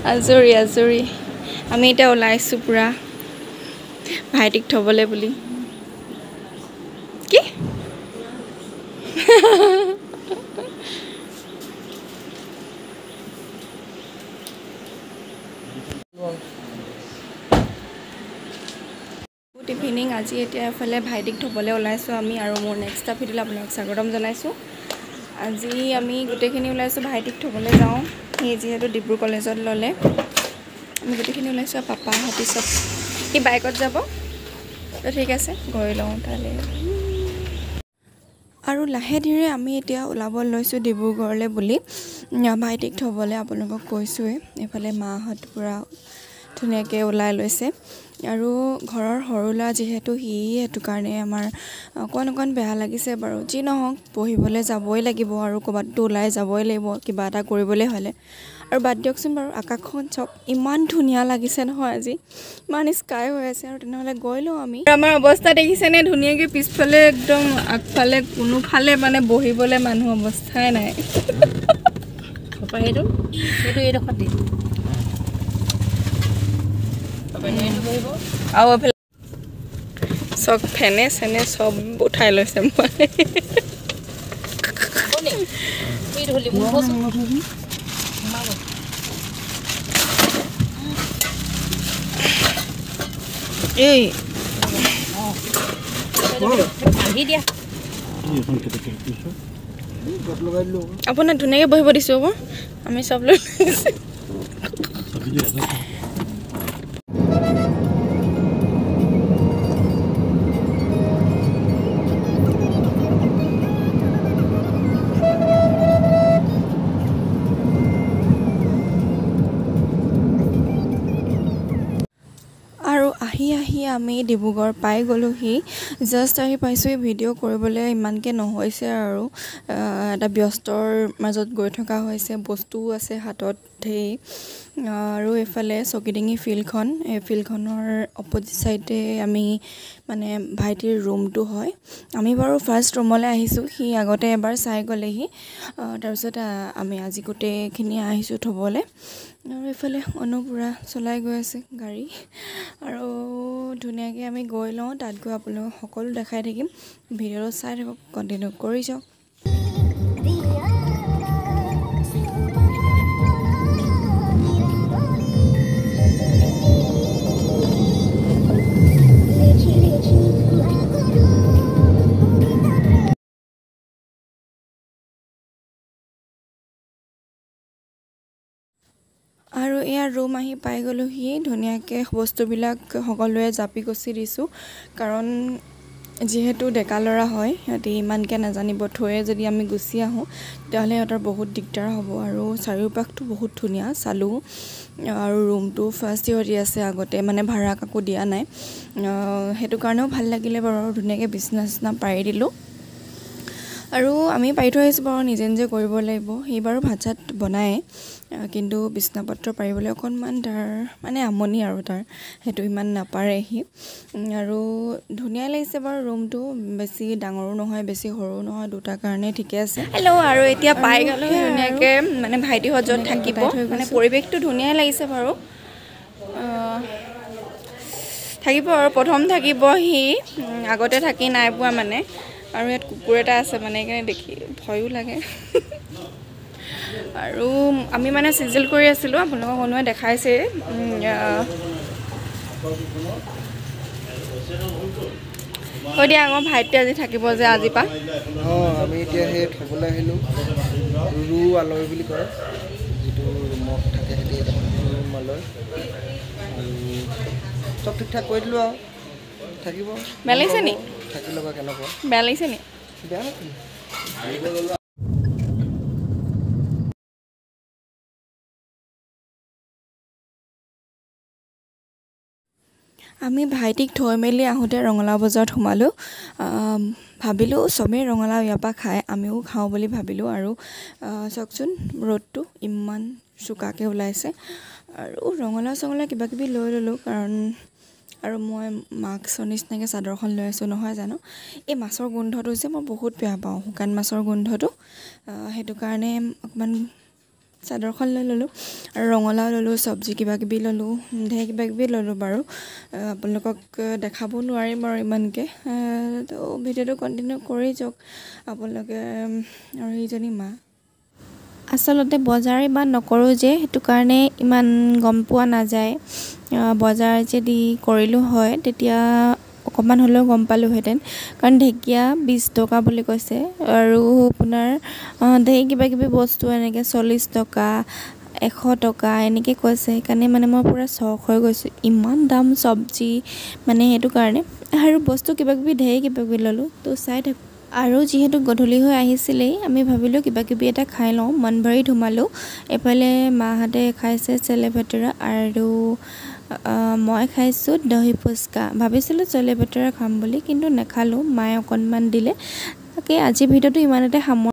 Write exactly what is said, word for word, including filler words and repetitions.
আজৰি আজৰি আমি এতিয়া ওলাইছোঁ পুৰা ভাইটিক থ'বলৈ বুলি কি গুড ইভিনিং আজি এতিয়া এফালে ভাইটিক থ'বলৈ ওলাইছোঁ আমি আৰু মোৰ নেক্সট ভিডিঅ'লৈ আপোনালোকক স্বাগতম জনাইছোঁ আজি আমি গোটেইখিনি ওলাইছোঁ ভাইটিক থ'বলৈ যাওঁ সি যিহেতু ডিব্ৰু কলেজত ল'লে আমি গোটেইখিনি ওলাইছোঁ আৰু পাপাহঁতি চব সি বাইকত যাব তো ঠিক আছে গৈ লওঁ তালৈ আৰু লাহে ধীৰে আমি এতিয়া ওলাব লৈছোঁ ডিব্ৰুগড়লৈ বুলি ভাইটিক থ'বলৈ আপোনালোকক কৈছোঁৱে এইফালে মাহঁত পূৰা ধুনীয়াকৈ ওলাই লৈছে আৰু ঘৰৰ সৰু ল'ৰা যিহেতু সি সেইটো কাৰণে আমাৰ অকণ অকণ বেয়া লাগিছে বাৰু যি নহওক পঢ়িবলৈ যাবই লাগিব আৰু ক'ৰবাততো ওলাই যাবই লাগিব কিবা এটা কৰিবলৈ হ'লে আৰু বাদ দিয়কচোন বাৰু আকাশখন চাওক ইমান ধুনীয়া লাগিছে নহয় আজি ইমান স্কাই হৈ আছে আৰু তেনেহ'লে গৈ লওঁ আমি আমাৰ অৱস্থা দেখিছেনে ধুনীয়াকৈ পিছফালে একদম আগফালে কোনোফালে মানে বহিবলৈ মানুহ অৱস্থাই নাই সেইটো সেইটো এইডোখৰত দি আৰু এইফালে চব ফেনে চেনে চব উঠাই লৈছে মই এই আপোনাক ধুনীয়াকৈ বহিব দিছোঁ আকৌ আমি চব লৈ আহি আহি আমি ডিব্ৰুগড় পাই গ'লোহি জাষ্ট আহি পাইছোঁ ভিডিঅ' কৰিবলৈ ইমানকৈ নহৈছে আৰু এটা ব্যস্তৰ মাজত গৈ থকা হৈছে বস্তুও আছে হাতত ধেই আৰু এইফালে চকিডিঙি ফিল্ডখন এই ফিল্ডখনৰ অপজিট চাইডে আমি মানে ভাইটিৰ ৰুমটো হয় আমি বাৰু ফাৰ্ষ্ট ৰুমলৈ আহিছোঁ সি আগতে এবাৰ চাই গ'লেহি তাৰপিছত আমি আজি গোটেইখিনি আহিছোঁ থ'বলৈ আৰু এইফালে অনুপুৰা চলাই গৈ আছে গাড়ী আৰু ধুনীয়াকৈ আমি গৈ লওঁ তাত গৈ আপোনালোকক সকলো দেখাই থাকিম ভিডিঅ'টো চাই থাকক কণ্টিনিউ কৰি যাওক আৰু এয়া ৰুম আহি পাই গ'লোহি ধুনীয়াকৈ বস্তুবিলাক সকলোৱে জাপি গছি দিছোঁ কাৰণ যিহেতু ডেকা ল'ৰা হয় সিহঁতি ইমানকৈ নাজানিব থৈয়ে যদি আমি গুচি আহোঁ তেতিয়াহ'লে সিহঁতৰ বহুত দিগদাৰ হ'ব আৰু চাৰিওপাশটো বহুত ধুনীয়া চালোঁ আৰু ৰুমটো ফাৰ্ষ্ট ইয়েৰ আছে আগতে মানে ভাড়া কাকো দিয়া নাই সেইটো কাৰণেও ভাল লাগিলে বাৰু ধুনীয়াকৈ বিচনা চিচনা পাৰি দিলোঁ আৰু আমি পাৰি থৈ আহিছোঁ বাৰু নিজে নিজে কৰিব লাগিব সি বাৰু ভাত চাত বনায় কিন্তু বিচনা পত্ৰ পাৰিবলৈ অকণমান তাৰ মানে আমনি আৰু তাৰ সেইটো ইমান নাপাৰে সি আৰু ধুনীয়া লাগিছে বাৰু ৰুমটো বেছি ডাঙৰো নহয় বেছি সৰু নহয় দুটাৰ কাৰণে ঠিকে আছে হেল্ল' আৰু এতিয়া পাই গ'লোঁ ধুনীয়াকৈ মানে ভাইটিহঁত য'ত থাকিব মানে পৰিৱেশটো ধুনীয়াই লাগিছে বাৰু থাকিব আৰু প্ৰথম থাকিব সি আগতে থাকি নাই পোৱা মানে আৰু ইয়াত কুকুৰ এটা আছে মানে সেইকাৰণে দেখি ভয়ো লাগে আৰু আমি মানে চিজিল কৰি আছিলোঁ আপোনালোকক কোনোৱে দেখাইছে কৈ দিয়া আকৌ ভাইটি আজি থাকিব যে আজি পা অঁ আমি এতিয়া সেই থ'বলৈ আহিলোঁ ৰু আলয় বুলি কয় যিটো ৰুমত থাকে সিহঁতি এটা ৰুম আলয় আৰু চব ঠিক ঠাক কৰি দিলোঁ আৰু থাকিব বেয়া লাগিছে নি থাকি ল'বা কেনেকুৱা বেয়া লাগিছে নি বেয়া আমি ভাইটিক থৈ মেলি আহোঁতে ৰঙালাও বজাৰত সোমালোঁ ভাবিলোঁ চবেই ৰঙালাও ইয়াৰ পৰা খায় আমিও খাওঁ বুলি ভাবিলোঁ আৰু চাওকচোন ৰ'দটো ইমান চোকাকৈ ওলাইছে আৰু ৰঙালাও চঙালাও কিবা কিবি লৈ ল'লোঁ কাৰণ আৰু মই মাস্কৰ নিচিনাকৈ চাদৰখন লৈ আছোঁ নহয় জানো এই মাছৰ গোন্ধটো যে মই বহুত বেয়া পাওঁ শুকান মাছৰ গোন্ধটো সেইটো কাৰণে অকণমান চাদৰখন লৈ ল'লোঁ আৰু ৰঙালাও ল'লোঁ চব্জি কিবা কিবি ল'লোঁ ঢেৰ কিবা কিবি ল'লোঁ বাৰু আপোনালোকক দেখাব নোৱাৰিম বাৰু ইমানকৈ তো ভিডিঅ'টো কণ্টিনিউ কৰি যাওক আপোনালোকে আৰু এইজনী মা আচলতে বজাৰ ইমান নকৰোঁ যে সেইটো কাৰণে ইমান গম পোৱা নাযায় বজাৰ যদি কৰিলোঁ হয় তেতিয়া অকণমান হ'লেও গম পালোঁহেঁতেন কাৰণ ঢেকীয়া বিছ টকা বুলি কৈছে আৰু আপোনাৰ ঢেৰ কিবা কিবি বস্তু এনেকৈ চল্লিছ টকা এশ টকা এনেকৈ কৈছে সেইকাৰণে মানে মই পূৰা চখ হৈ গৈছোঁ ইমান দাম চব্জি মানে সেইটো কাৰণে আৰু বস্তু কিবা কিবি ঢেৰ কিবা কিবি ল'লোঁ তো চাই থাকোঁ আৰু যিহেতু গধূলি হৈ আহিছিলেই আমি ভাবিলোঁ কিবা কিবি এটা খাই লওঁ মন ভৰি সোমালোঁ এফালে মাহঁতে খাইছে চেলে ভটোৰা আৰু মই খাইছোঁ দহি ফুচকা ভাবিছিলোঁ চেলে ভটোৰা খাম বুলি কিন্তু নাখালোঁ মায়ে অকণমান দিলে তাকে আজি ভিডিঅ'টো ইমানতে সামৰি